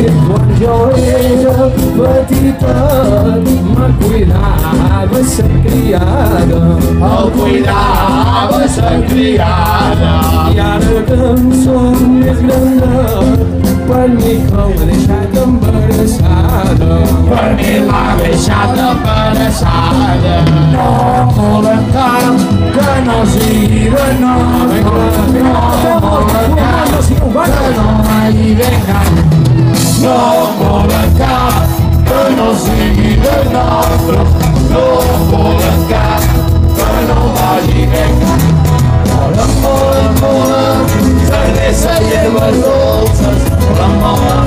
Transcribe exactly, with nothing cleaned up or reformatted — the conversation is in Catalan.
quan jo era petita me cuidava sa criada. El cuidava sa criada. I ara que em som més grandet, per mi que m'ha deixat embarassada. Per mi l'ha deixat embarassada. No volen cap que no sigui de nostre. No volen cap que no vagi ben cap. No volen cap que no sigui de nostre. No volen cap que no vagi ben cap. Volen, volen, volen cervesa i herbes dolces. Volen, volen